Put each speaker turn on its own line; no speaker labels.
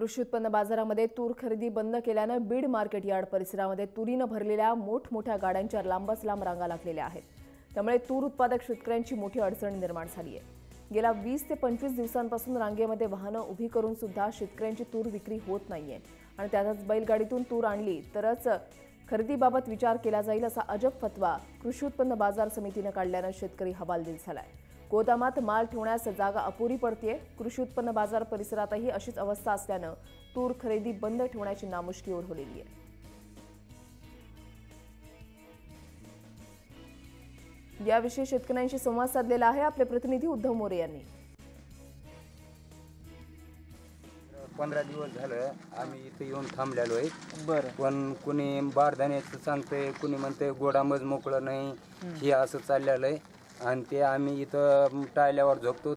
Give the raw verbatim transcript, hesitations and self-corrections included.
कृषी उत्पन्न बाजारामध्ये तूर खरेदी बंद केल्यानं बीड मार्केट यार्ड परिसरामध्ये तुरीनं भरलेल्या मोठमोठ्या गाड्यांच्या लांबच लांब रांगा लागलेल्या आहेत। त्यामुळे तूर उत्पादक शेतकऱ्यांची मोठी अडचण निर्माण झाली आहे। गेल्या वीस ते पंचवीस दिवसांपासून रांगेमध्ये वाहनं उभी करून सुद्धा शेतकऱ्यांची तूर विक्री होत नाहीये आणि त्यातच बैलगाडीतून तूर आणली तरच खरेदीबाबत विचार केला जाईल असा अजब फतवा कृषी उत्पन्न बाजार समितीनं काढल्यानं शेतकरी हवालदिल झालाय। गोदामात माल ठेवण्यास जागा अपुरी पडतेय। कृषी उत्पन्न बाजार परिसरातही अशीच अवस्था असल्यानं तूर खरेदी बंद ठेवण्याची नामुष्की ओढवलेली आहे। याविषयी शेतकऱ्यांशी संवाद साधलेला आहे आपले प्रतिनिधी उद्धव मोरे यांनी।
पंधरा दिवस झालं आम्ही इथे येऊन थांबलेलो आहे।
बरं,
पण कुणी बारदाण्याचं सांगतंय, कुणी म्हणतंय गोडामच मोकळं नाही, हे असं चाललेलं आहे। आणि ते आम्ही इथं टाळल्यावर झोपतो